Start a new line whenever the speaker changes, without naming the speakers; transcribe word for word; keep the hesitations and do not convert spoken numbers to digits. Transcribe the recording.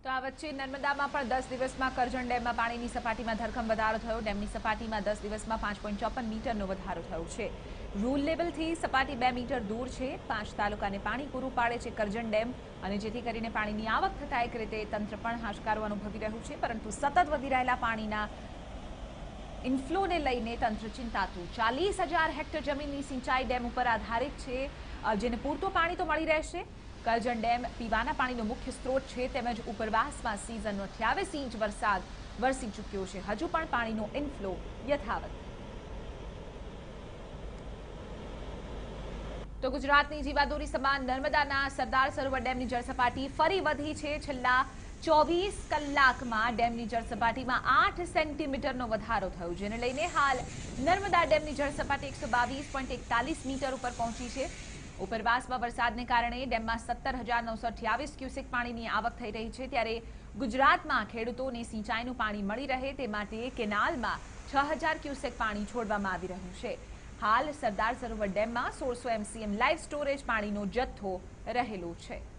તો આ વચ્ચે નર્મદામાં પણ દસ દિવસમાં કરજણ ડેમમાં પાણીની સપાટીમાં ધરખમ વધારો થયો. ડેમની સપાટીમાં દસ દિવસમાં પાંચ પોઈન્ટ ચોપન મીટરનો વધારો થયો છે. રૂલ લેવલથી સપાટી બે મીટર દૂર છે. પાંચ તાલુકાને પાણી પૂરું પાડે છે કરજણ ડેમ, અને જેથી કરીને પાણીની આવક થતા એક રીતે તંત્ર પણ હાશકારો અનુભવી રહ્યું છે. પરંતુ સતત વધી રહેલા પાણીના ઇન્ફ્લોને લઈને તંત્ર ચિંતાતું. ચાલીસ હજાર હેક્ટર જમીનની સિંચાઈ ડેમ ઉપર આધારિત છે, જેને પૂરતું પાણી તો મળી રહેશે. કરજણ ડેમ પીવાના પાણીનો મુખ્ય સ્ત્રોત છે, તેમજ ઉપરવાસમાં સિઝનનો અઠ્યાવીસ ઇંચ વરસાદ વરસી ચૂક્યો છે. હજુ પણ પાણીનો ઇન્ફ્લો યથાવત. તો ગુજરાતની જીવાદોરી સમાન નર્મદાના સરદાર સરોવર ડેમની જળસપાટી ફરી વધી છે. છેલ્લા ચોવીસ કલાકમાં ડેમની જળસપાટીમાં આઠ સેન્ટીમીટરનો વધારો થયો, જેને લઈને હાલ નર્મદા ડેમની જળસપાટી એકસો બાવીસ પોઈન્ટ એકતાલીસ મીટર ઉપર પહોંચી છે. ઉપરવાસમાં વરસાદને કારણે ડેમમાં સત્તર હજાર નવસો અઠ્યાવીસ ક્યુસેક પાણીની આવક થઈ રહી છે. ત્યારે ગુજરાતમાં ખેડૂતોને સિંચાઈનું પાણી મળી રહે તે માટે કેનાલમાં છ હજાર ક્યુસેક પાણી છોડવામાં આવી રહ્યું છે. હાલ સરદાર સરોવર ડેમમાં સોળસો એમસીએમ લાઈવ સ્ટોરેજ પાણીનો જથ્થો રહેલો છે.